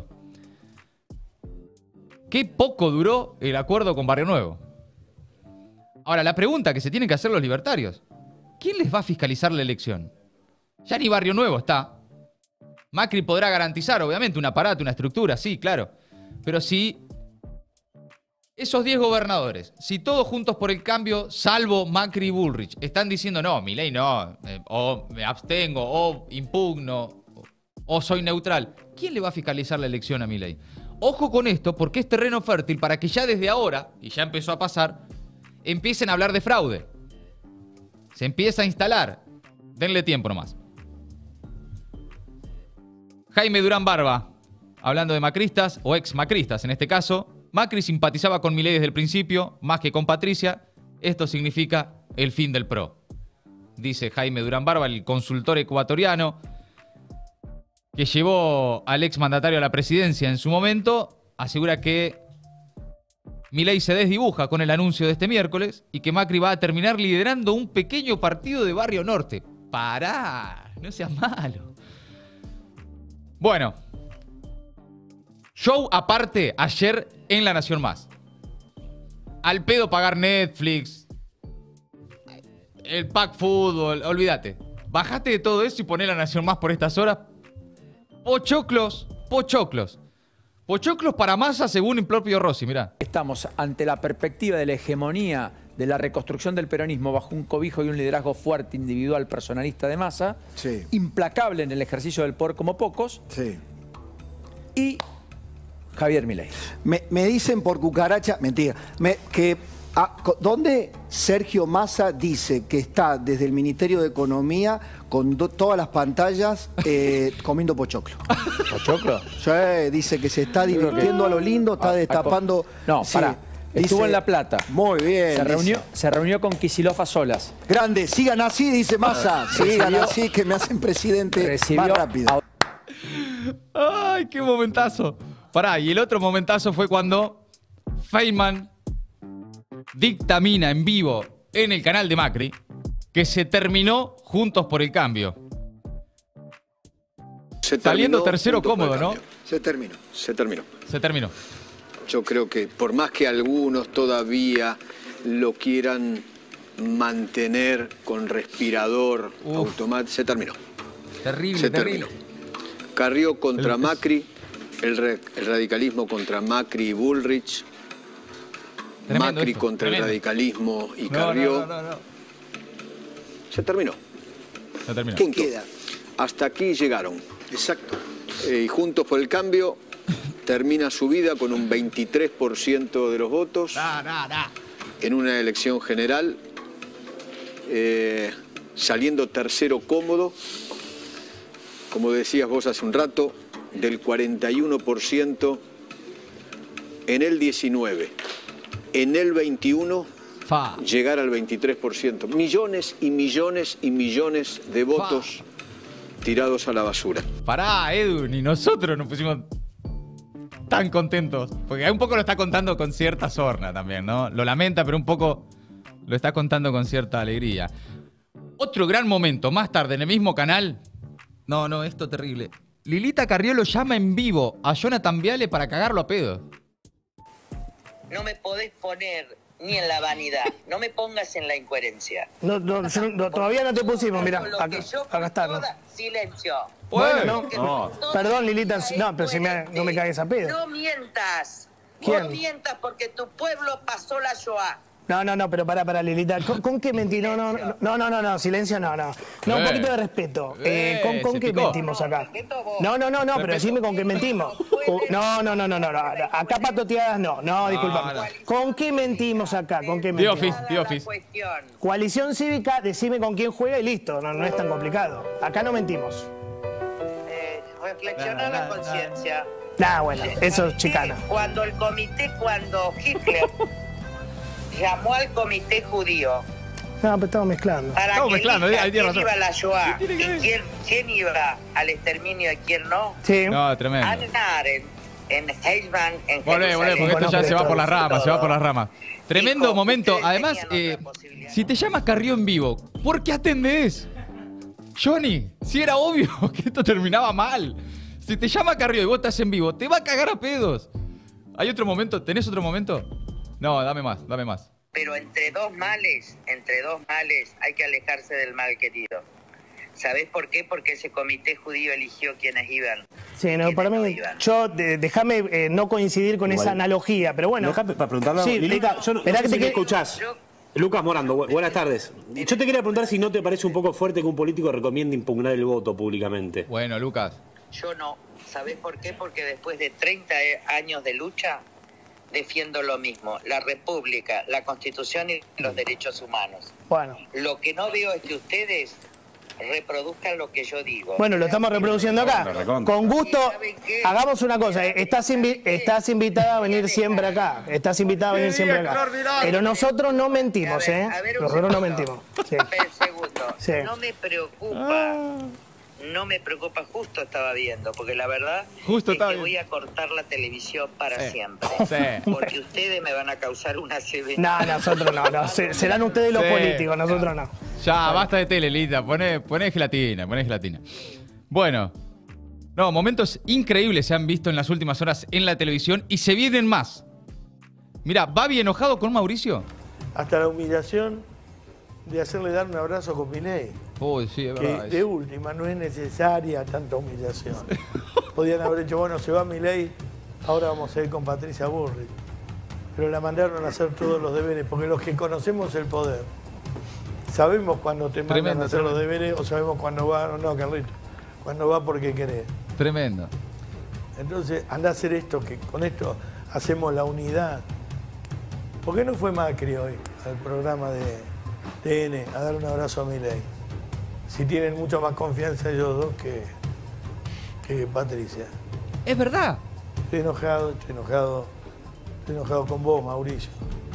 Qué poco duró el acuerdo con Barrio Nuevo. Ahora, la pregunta que se tienen que hacer los libertarios: ¿quién les va a fiscalizar la elección? Ya ni Barrio Nuevo está. Macri podrá garantizar, obviamente, un aparato, una estructura, sí, claro. Pero si esos 10 gobernadores, si todos Juntos por el Cambio, salvo Macri y Bullrich, están diciendo no, Milei no, o me abstengo, o impugno, o soy neutral, ¿quién le va a fiscalizar la elección a Milei? Ojo con esto, porque es terreno fértil para que ya desde ahora, y ya empezó a pasar, empiecen a hablar de fraude. Se empieza a instalar. Denle tiempo nomás. Jaime Durán Barba, hablando de macristas, o ex macristas en este caso. Macri simpatizaba con Milei desde el principio, más que con Patricia. Esto significa el fin del PRO. Dice Jaime Durán Barba, el consultor ecuatoriano que llevó al ex mandatario a la presidencia en su momento. Asegura que Milei se desdibuja con el anuncio de este miércoles y que Macri va a terminar liderando un pequeño partido de Barrio Norte. Pará, no seas malo. Bueno, show aparte ayer en La Nación Más. Al pedo pagar Netflix, el pack fútbol, olvídate. Bajate de todo eso y poné La Nación Más por estas horas. Pochoclos, pochoclos. Pochoclos para Massa según el propio Rossi, mirá. Estamos ante la perspectiva de la hegemonía de la reconstrucción del peronismo bajo un cobijo y un liderazgo fuerte, individual, personalista de Massa, sí, implacable en el ejercicio del poder como pocos, sí, y Javier Milei. Me dicen por cucaracha, mentira, que ¿Dónde Sergio Massa dice que está desde el Ministerio de Economía con todas las pantallas comiendo pochoclo? ¿Pochoclo? Sí, dice que se está divirtiendo a lo lindo, está destapando... No, sí, pará. Estuvo en La Plata. Muy bien. Se reunió con Kicillof a solas. Grande, sigan así, dice Massa. Sigan así, que me hacen presidente más rápido. ¡Ay, qué momentazo! Pará, y el otro momentazo fue cuando Feynman dictamina en vivo en el canal de Macri que se terminó Juntos por el Cambio. Saliendo tercero cómodo, ¿no? Se terminó. Se terminó. Yo creo que por más que algunos todavía lo quieran mantener con respirador automático, se terminó. Terrible, se terminó. Carrió contra Macri, el radicalismo contra Macri y Bullrich. Tremendo Macri esto, contra el radicalismo y Carrió. No. Se terminó. Se terminó. ¿Quién queda? Hasta aquí llegaron. Exacto. Y Juntos por el Cambio termina su vida con un 23% de los votos en una elección general, saliendo tercero cómodo, como decías vos hace un rato, del 41% en el 19. En el 21, llegar al 23%. Millones y millones y millones de votos tirados a la basura. Pará, Edu, ni nosotros nos pusimos tan contentos. Porque un poco lo está contando con cierta sorna también, ¿no? Lo lamenta, pero un poco lo está contando con cierta alegría. Otro gran momento, más tarde, en el mismo canal. No, esto terrible. Lilita Carrió lo llama en vivo a Jonathan Viale para cagarlo a pedo. No me podés poner ni en la vanidad, no me pongas en la incoherencia. Todavía no te pusimos, mirá, acá está. ¿No? Silencio. Bueno, perdón, Lilita, no, pero si no me cagues a pedo. No mientas. ¿Quién? No mientas porque tu pueblo pasó la Shoah. No, pero pará, Lilita. ¿Con qué mentí? No, silencio, no. No, un poquito de respeto. ¿Con qué mentimos acá? No, pero decime con qué mentimos. No. Acá patoteadas no, disculpame. ¿Con qué mentimos acá? ¿Con qué mentimos? The Office. Coalición Cívica, decime con quién juega y listo. No es tan complicado. Acá no mentimos. Reflexiona la conciencia. Bueno, eso es chicana. Cuando Hitler llamó al comité judío. No, pero estamos mezclando. Estamos mezclando, ¿quién iba a la Shoah? ¿Quién iba al exterminio y quién no? Sí. No, tremendo. Anna Arendt, en Heilmann, en Volvé, porque esto ya se va por las ramas, Tremendo momento. Además, si te llamas Carrió en vivo, ¿por qué atendés? Johnny, si era obvio que esto terminaba mal. Si te llama Carrió y vos estás en vivo, te va a cagar a pedos. ¿Hay otro momento? ¿Tenés otro momento? No, dame más. Pero entre dos males hay que alejarse del mal querido. ¿Sabés por qué? Porque ese comité judío eligió quienes iban. Sí, no, para mí, déjame no coincidir con esa analogía, pero bueno. Déjame para preguntarle, sí, Lilita, yo no sé si me escuchás. Lucas Morando, buenas tardes. Yo te quería preguntar si no te parece un poco fuerte que un político recomiende impugnar el voto públicamente. Bueno, Lucas. Yo no. ¿Sabés por qué? Porque después de 30 años de lucha, defiendo lo mismo, la República, la Constitución y los derechos humanos. Bueno. Lo que no veo es que ustedes reproduzcan lo que yo digo. Bueno, lo estamos reproduciendo acá. Con gusto, hagamos una cosa. Estás invitada a venir siempre acá. Pero nosotros no mentimos, ¿eh? Nosotros no mentimos. Sí. Sí. No me preocupa. No me preocupa, justo estaba viendo, porque la verdad es que voy a cortar la televisión para siempre. Sí. Porque ustedes me van a causar una severa. No, nosotros no. Serán ustedes los políticos, nosotros no. Ya, basta de tele, Lita. Poné gelatina, Bueno. No, momentos increíbles se han visto en las últimas horas en la televisión y se vienen más. Mira, Babi enojado con Mauricio. Hasta la humillación de hacerle dar un abrazo con Milei. Uy, sí, es verdad. Que de última no es necesaria tanta humillación. Podían haber hecho, bueno, se va Milei, ahora vamos a ir con Patricia Bullrich. Pero la mandaron a hacer todos los deberes, porque los que conocemos el poder, sabemos cuando te mandan a hacer los deberes o sabemos cuando va, no, Carlito, cuando va porque querés. Tremendo. Entonces, anda a hacer esto, que con esto hacemos la unidad. ¿Por qué no fue Macri hoy al programa de TN a dar un abrazo a Milei? Si tienen mucha más confianza ellos dos que Patricia. Es verdad. Estoy enojado con vos, Mauricio.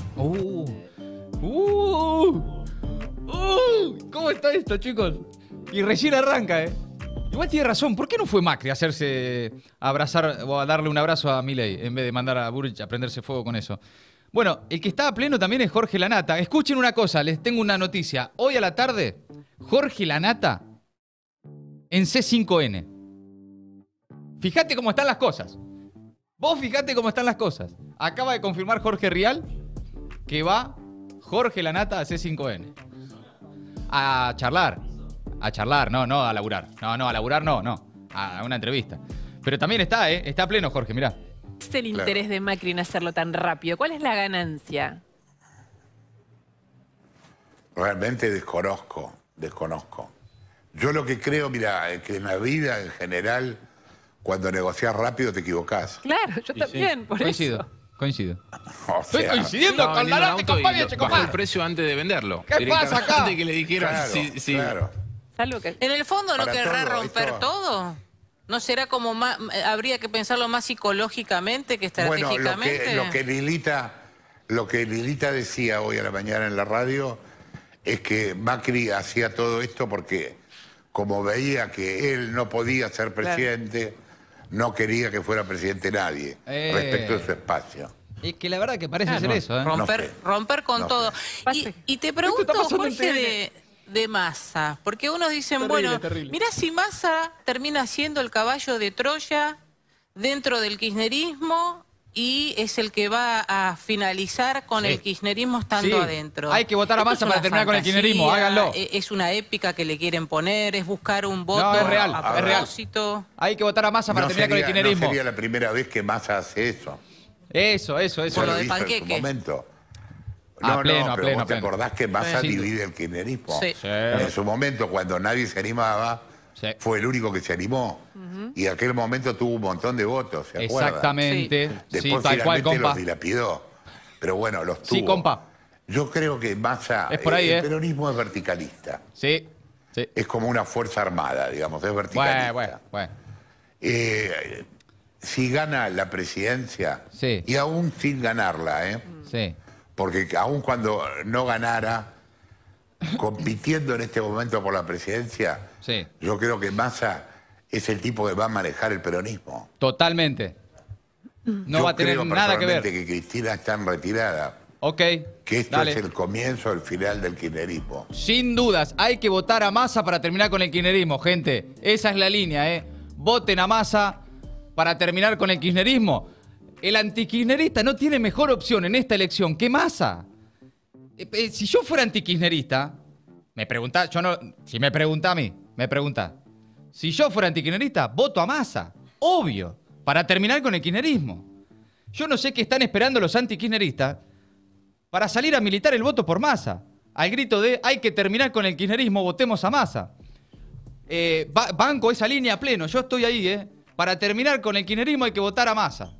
¿Cómo está esto, chicos? Y recién arranca, ¿eh? Igual tiene razón. ¿Por qué no fue Macri a hacerse abrazar o a darle un abrazo a Milei en vez de mandar a Burrich a prenderse fuego con eso? Bueno, el que está a pleno también es Jorge Lanata. Escuchen una cosa, les tengo una noticia. Hoy a la tarde, Jorge Lanata en C5N. Fíjate cómo están las cosas. Vos fíjate cómo están las cosas. Acaba de confirmar Jorge Rial que va Jorge Lanata a C5N. A charlar, no a laburar. No, a laburar no. A una entrevista. Pero también está a pleno Jorge, mirá. ¿Cuál es el interés de Macri en hacerlo tan rápido? ¿Cuál es la ganancia? Realmente desconozco. Yo lo que creo, mira, es que en la vida en general, cuando negociás rápido te equivocás. Claro, yo también, por eso. Coincido. Estoy coincidiendo con Lanata y con Pablo Checo. Bajó el precio antes de venderlo. ¿Qué pasa acá? Antes que le dijeron Claro. En el fondo, ¿no Para querrá todo, romper esto- todo? ¿No será como más, habría que pensarlo más psicológicamente que estratégicamente? Bueno, lo que Lilita decía hoy a la mañana en la radio es que Macri hacía todo esto porque, como veía que él no podía ser presidente, no quería que fuera presidente nadie, respecto de su espacio. Es que la verdad que parece ser eso, ¿eh? Romper con todo. Y te pregunto, Jorge, de Massa, porque unos dicen, mirá si Massa termina siendo el caballo de Troya dentro del kirchnerismo y es el que va a finalizar con el kirchnerismo estando adentro. Hay que votar a Massa para terminar con el kirchnerismo, háganlo. Es una épica que le quieren poner, es buscar un voto No, es real, a propósito. Hay que votar a Massa para terminar con el kirchnerismo. No sería la primera vez que Massa hace eso. Eso. Por lo de Panqueque. En su momento. Pero vos te acordás que Massa divide el kirchnerismo. Sí. En su momento, cuando nadie se animaba, fue el único que se animó. Y en aquel momento tuvo un montón de votos, ¿se acuerdan? Exactamente. Después tal cual, finalmente compa. los dilapidó. Pero bueno, los tuvo. Sí, compa. Yo creo que Massa, Es por ahí, el peronismo es verticalista. Sí. Es como una fuerza armada, digamos, es verticalista. Bueno. Si gana la presidencia, y aún sin ganarla, porque aún cuando no ganara, compitiendo en este momento por la presidencia, yo creo que Massa es el tipo que va a manejar el peronismo. Totalmente. No va a tener nada que ver. Que Cristina está en retirada. Ok. Que esto es el comienzo, el final del kirchnerismo. Sin dudas, hay que votar a Massa para terminar con el kirchnerismo, gente. Esa es la línea, Voten a Massa para terminar con el kirchnerismo. El antikirchnerista no tiene mejor opción en esta elección que Massa. Si yo fuera antikirchnerista, si me pregunta a mí, si yo fuera antikirchnerista, voto a Massa, obvio, para terminar con el kirchnerismo. Yo no sé qué están esperando los antikirchneristas para salir a militar el voto por Massa. Al grito de hay que terminar con el kirchnerismo, votemos a Massa. Banco esa línea a pleno, yo estoy ahí, Para terminar con el kirchnerismo hay que votar a Massa.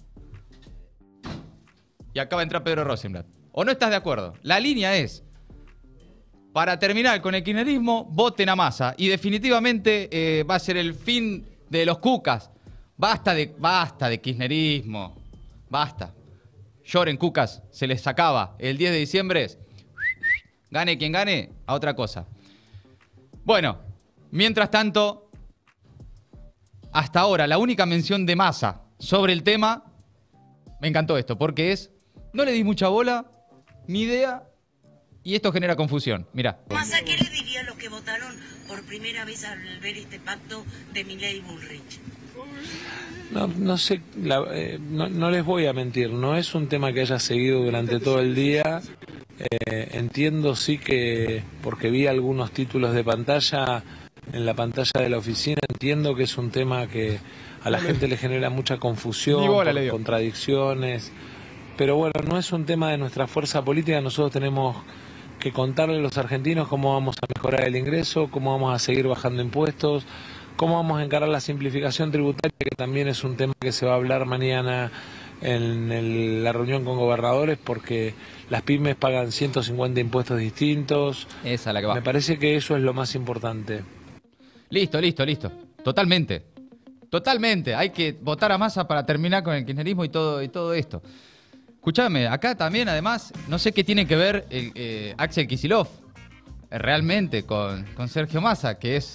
Y acaba de entrar Pedro Rosenblatt. ¿O no estás de acuerdo? La línea es, para terminar con el kirchnerismo, voten a Massa. Y definitivamente va a ser el fin de los cucas. Basta de kirchnerismo. Basta. Lloren, cucas. Se les acaba. El 10 de diciembre es, gane quien gane, a otra cosa. Bueno, mientras tanto, hasta ahora, la única mención de Massa sobre el tema, me encantó esto, porque no le di mucha bola, ni idea, y esto genera confusión. Mirá. Massa, ¿qué le diría a los que votaron por primera vez al ver este pacto de Milei y Bullrich? No sé, no les voy a mentir, no es un tema que haya seguido durante todo el día. Entiendo sí que, porque vi algunos títulos de pantalla, en la pantalla de la oficina, entiendo que es un tema que a la gente le genera mucha confusión, contradicciones, pero bueno, no es un tema de nuestra fuerza política. Nosotros tenemos que contarle a los argentinos cómo vamos a mejorar el ingreso, cómo vamos a seguir bajando impuestos, cómo vamos a encarar la simplificación tributaria, que también es un tema que se va a hablar mañana en la reunión con gobernadores porque las pymes pagan 150 impuestos distintos. Esa es la que va. Me parece que eso es lo más importante. Listo. Totalmente. Hay que votar a Massa para terminar con el kirchnerismo y todo esto. Escuchame, acá también, además, no sé qué tiene que ver Axel Kicillof realmente con Sergio Massa, que es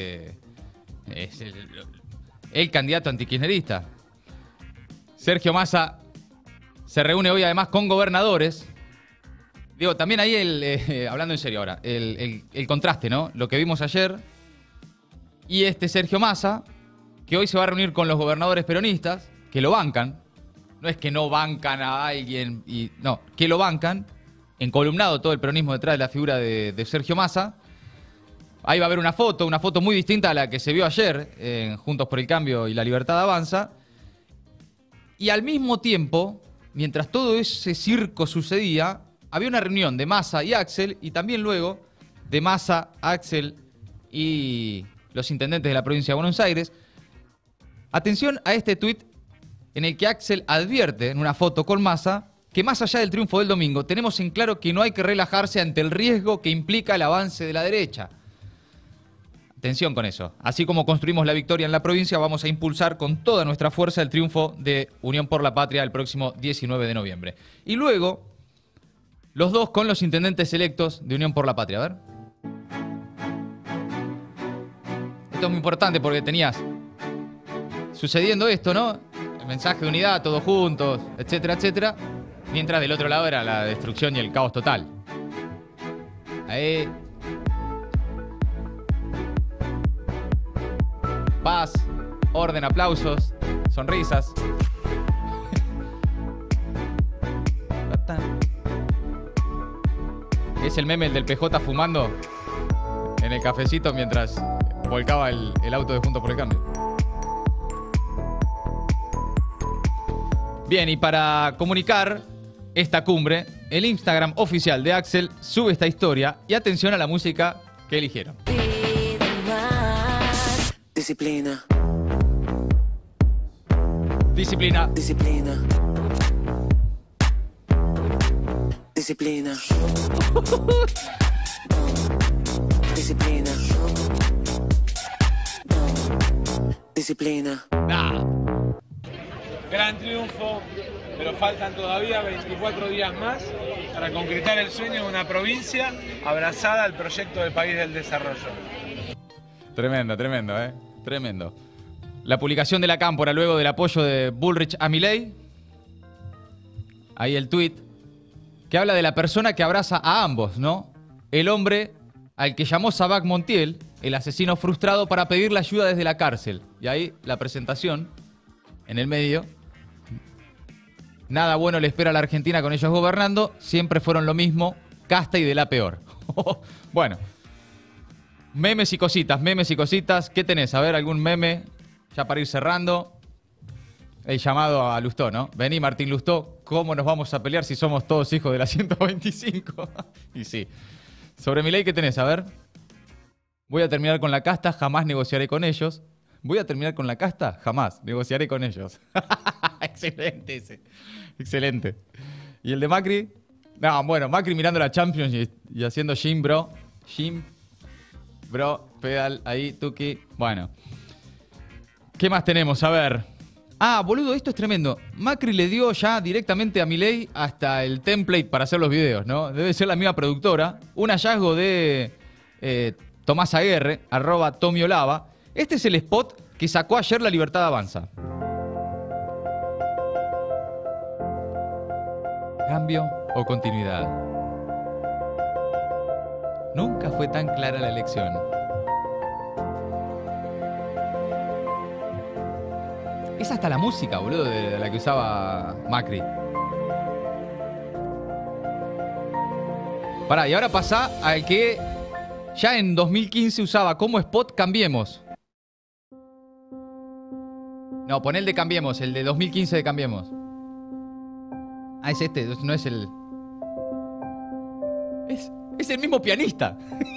el candidato antikirchnerista. Sergio Massa se reúne hoy además con gobernadores. Digo, también ahí hablando en serio ahora, el contraste, ¿no? Lo que vimos ayer y Sergio Massa, que hoy se va a reunir con los gobernadores peronistas, que lo bancan. No es que no bancan a alguien, no, que lo bancan. Encolumnado todo el peronismo detrás de la figura de Sergio Massa. Ahí va a haber una foto muy distinta a la que se vio ayer en Juntos por el Cambio y La Libertad Avanza. Y al mismo tiempo, mientras todo ese circo sucedía, había una reunión de Massa y Axel, y también luego de Massa, Axel y los intendentes de la provincia de Buenos Aires. Atención a este tuit en el que Axel advierte en una foto con Massa que más allá del triunfo del domingo, tenemos en claro que no hay que relajarse ante el riesgo que implica el avance de la derecha. Atención con eso. Así como construimos la victoria en la provincia, vamos a impulsar con toda nuestra fuerza el triunfo de Unión por la Patria el próximo 19 de noviembre. Y luego, los dos con los intendentes electos de Unión por la Patria. A ver. Esto es muy importante porque tenías sucediendo esto, ¿no? El mensaje de unidad, todos juntos, etcétera, etcétera. Mientras del otro lado era la destrucción y el caos total. Ahí. Paz, orden, aplausos, sonrisas. Es el meme el del PJ fumando en el cafecito mientras volcaba el auto de Juntos por el Cambio. Bien, y para comunicar esta cumbre, el Instagram oficial de Axel sube esta historia y atención a la música que eligieron. Disciplina. Disciplina. Disciplina. Disciplina. Disciplina. Disciplina. Nah. Gran triunfo, pero faltan todavía 24 días más para concretar el sueño de una provincia abrazada al proyecto del país del desarrollo. Tremendo, tremendo. La publicación de la Cámpora luego del apoyo de Bullrich a Milei. Ahí el tuit que habla de la persona que abraza a ambos, ¿no? El hombre al que llamó Sabac Montiel, el asesino frustrado, para pedirle ayuda desde la cárcel. Y ahí la presentación, en el medio. Nada bueno le espera a la Argentina con ellos gobernando. Siempre fueron lo mismo, casta y de la peor. Bueno. Memes y cositas. ¿Qué tenés? A ver, algún meme ya para ir cerrando. El llamado a Lustó, ¿no? Vení, Martín Lustó, ¿cómo nos vamos a pelear si somos todos hijos de la 125? Y sí. Sobre Milei, ¿qué tenés? A ver. Voy a terminar con la casta, jamás negociaré con ellos. Voy a terminar con la casta, jamás negociaré con ellos. Excelente ese. Excelente. ¿Y el de Macri? No, bueno, Macri mirando la Champions y haciendo Jim, bro. Bro, pedal, ahí, tuki. Bueno. ¿Qué más tenemos? A ver. Ah, boludo, esto es tremendo. Macri le dio ya directamente a Milei hasta el template para hacer los videos, ¿no? Debe ser la misma productora. Un hallazgo de Tomás Aguirre, @Tomiolava. Este es el spot que sacó ayer La Libertad Avanza. ¿Cambio o continuidad? Nunca fue tan clara la elección. Es hasta la música, boludo, de la que usaba Macri. Pará, y ahora pasa al que ya en 2015 usaba como spot Cambiemos. No, pon el de Cambiemos, el de 2015 de Cambiemos. Ah, es este, no es el... Es el mismo pianista.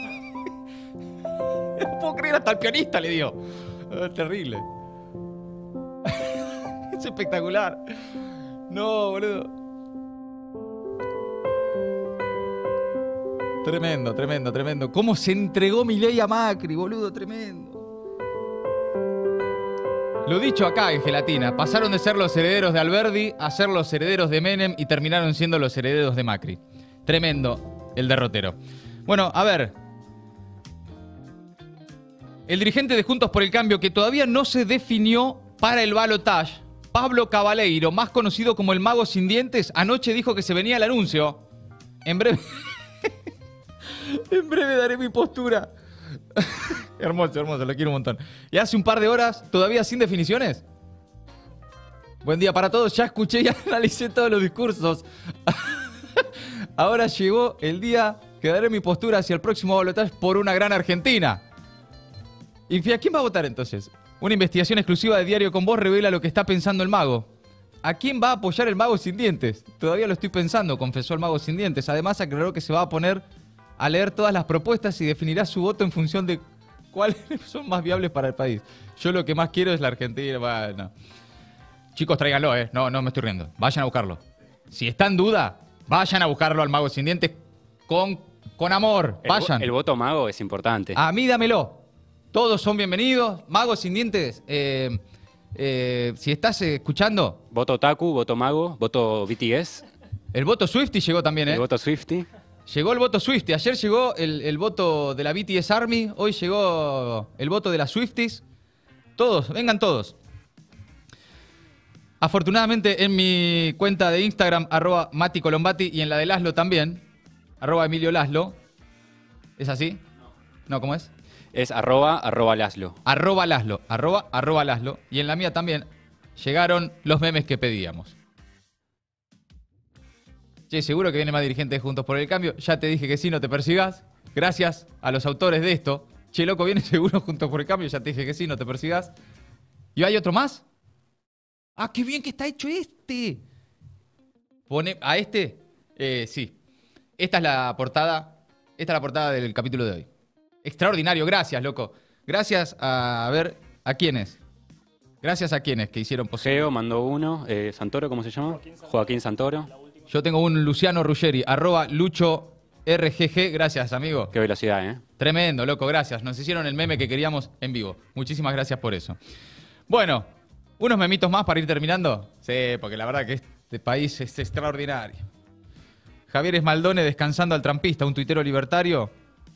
No puedo creer, hasta el pianista le dio. Terrible. Es espectacular. No, boludo. Tremendo, tremendo, tremendo. ¿Cómo se entregó Milei a Macri, boludo? Tremendo. Lo dicho acá en Gelatina, pasaron de ser los herederos de Alberdi a ser los herederos de Menem y terminaron siendo los herederos de Macri. Tremendo el derrotero. Bueno, a ver. El dirigente de Juntos por el Cambio, que todavía no se definió para el balotaje, Pablo Cabaleiro, más conocido como el Mago Sin Dientes, anoche dijo que se venía el anuncio. En breve... en breve daré mi postura. Hermoso, hermoso, lo quiero un montón. Y hace un par de horas, todavía sin definiciones. Buen día para todos, ya escuché y analicé todos los discursos. Ahora llegó el día que daré mi postura hacia el próximo balotaje por una gran Argentina. ¿Y a quién va a votar entonces? Una investigación exclusiva de Diario con Vos revela lo que está pensando el mago. ¿A quién va a apoyar el Mago Sin Dientes? Todavía lo estoy pensando, confesó el Mago Sin Dientes. Además aclaró que se va a poner a leer todas las propuestas y definirá su voto en función de cuáles son más viables para el país. Yo lo que más quiero es la Argentina. Bueno. Chicos, tráiganlo, ¿eh? No me estoy riendo. Vayan a buscarlo. Si está en duda, vayan a buscarlo al Mago Sin Dientes con amor. Vayan. El voto mago es importante. A mí dámelo. Todos son bienvenidos. Mago Sin Dientes, si estás escuchando... Voto Otaku, voto mago, voto BTS. El voto Swiftie llegó también, ¿eh? El voto Swiftie. Llegó el voto Swiftie. Ayer llegó el voto de la BTS Army. Hoy llegó el voto de las Swifties. Todos, vengan todos. Afortunadamente en mi cuenta de Instagram, @MatiColombati, y en la de Laszlo también, @Emilio Laszlo. ¿Es así? No, ¿cómo es? Es @Laszlo. @Laszlo. Y en la mía también llegaron los memes que pedíamos. Che, seguro que viene más dirigente de Juntos por el Cambio. Ya te dije que sí, no te persigas. Gracias a los autores de esto. Che, loco, viene seguro Juntos por el Cambio. Ya te dije que sí, no te persigas. ¿Y hay otro más? ¡Ah, qué bien que está hecho este! Pone a este. Sí. Esta es la portada. Esta es la portada del capítulo de hoy. Extraordinario. Gracias, loco. Gracias a ver a quiénes. Gracias a quiénes que hicieron posible. Geo mandó uno. Santoro, ¿cómo se llama? Joaquín Santoro. Yo tengo un Luciano Ruggeri, @LuchoRGG. Gracias, amigo. Qué velocidad, ¿eh? Tremendo, loco, gracias. Nos hicieron el meme que queríamos en vivo. Muchísimas gracias por eso. Bueno, unos memitos más para ir terminando. Sí, porque la verdad que este país es extraordinario. Javier Esmaldone descansando al trampista, un tuitero libertario.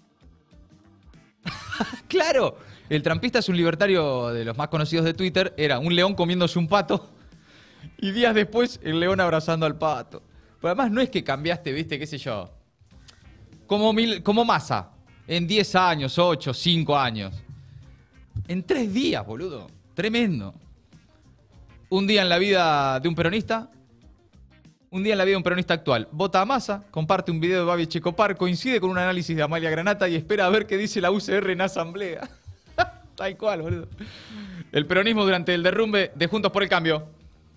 ¡Claro! El trampista es un libertario de los más conocidos de Twitter. Era un león comiéndose un pato y días después el león abrazando al pato. Pero además no es que cambiaste, viste, qué sé yo. Como Massa. En 10 años, 8, 5 años. En 3 días, boludo. Tremendo. Un día en la vida de un peronista. Un día en la vida de un peronista actual. Vota a Massa, comparte un video de Babi Checopar, coincide con un análisis de Amalia Granata y espera a ver qué dice la UCR en asamblea. Tal cual, boludo. El peronismo durante el derrumbe de Juntos por el Cambio.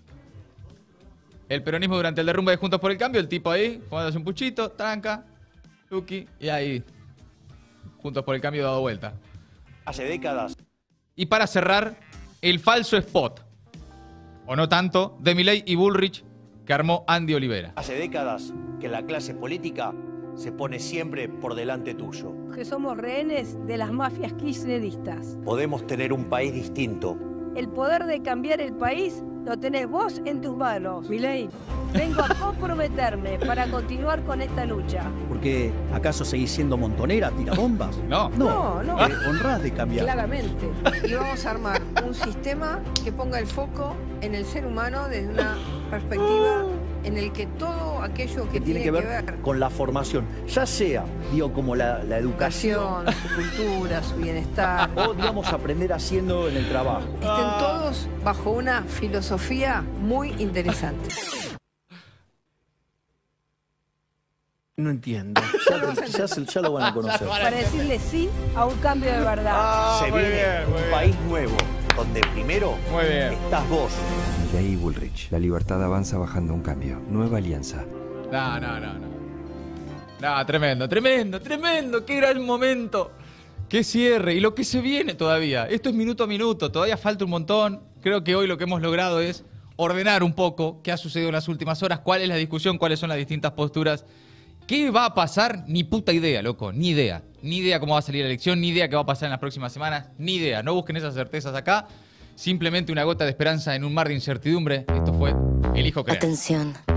El peronismo durante el derrumbe de Juntos por el Cambio. El tipo ahí, fumándose un puchito, tranca, tuki, y ahí. Juntos por el Cambio dado vuelta. Hace décadas. Y para cerrar, el falso spot, o no tanto, de Milei y Bullrich que armó Andy Olivera. Hace décadas que la clase política se pone siempre por delante tuyo. Que somos rehenes de las mafias kirchneristas. Podemos tener un país distinto. El poder de cambiar el país lo tenés vos en tus manos. Milei, vengo a comprometerme para continuar con esta lucha. ¿Por qué? ¿Acaso seguís siendo montonera, tirabombas? No. No. Honrás de cambiar. Claramente. Y vamos a armar un sistema que ponga el foco en el ser humano desde una perspectiva en el que todo aquello que tiene que ver con la formación, ya sea, digo, como la educación, su cultura, su bienestar, o digamos aprender haciendo en el trabajo. Estén todos bajo una filosofía muy interesante. No entiendo. Ya lo van a conocer. Para decirle sí a un cambio de verdad. Se viene un país nuevo, donde primero estás vos. Milei y Bullrich. La libertad avanza bajando un cambio. Nueva alianza. No, tremendo. Qué gran momento. Qué cierre. Y lo que se viene todavía. Esto es minuto a minuto. Todavía falta un montón. Creo que hoy lo que hemos logrado es ordenar un poco qué ha sucedido en las últimas horas, cuál es la discusión, cuáles son las distintas posturas. ¿Qué va a pasar? Ni puta idea, loco, ni idea. Ni idea cómo va a salir la elección, ni idea qué va a pasar en las próximas semanas, ni idea. No busquen esas certezas acá. Simplemente una gota de esperanza en un mar de incertidumbre. Esto fue Elijo Creer. Atención.